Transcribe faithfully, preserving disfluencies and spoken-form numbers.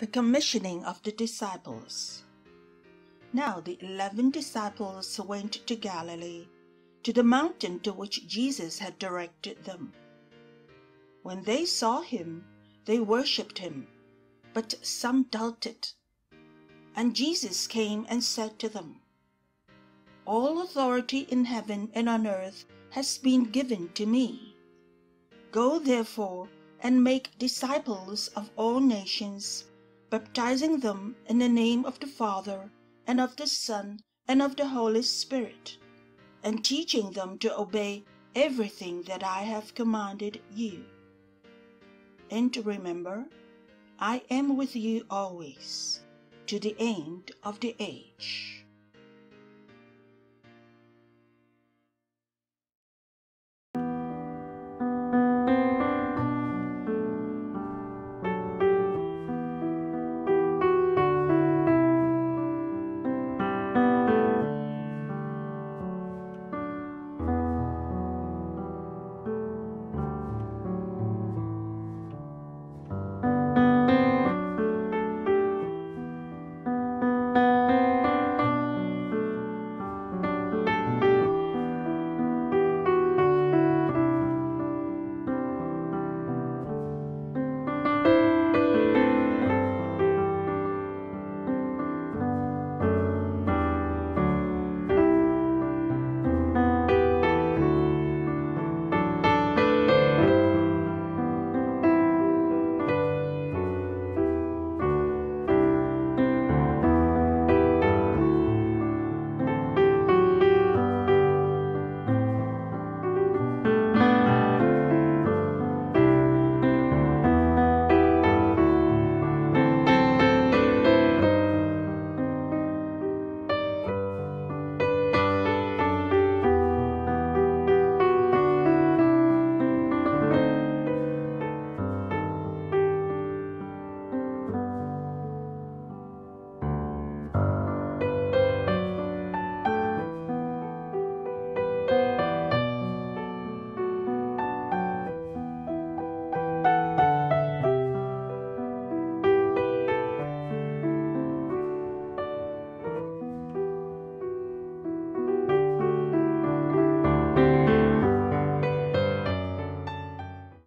commissioning of the disciples. Now the eleven disciples went to Galilee, to the mountain to which Jesus had directed them. When they saw him, they worshipped him, but some doubted. And Jesus came and said to them, "All authority in heaven and on earth has been given to me. Go therefore and make disciples of all nations, baptizing them in the name of the Father, and of the Son, and of the Holy Spirit, and teaching them to obey everything that I have commanded you. And remember, I am with you always, to the end of the age."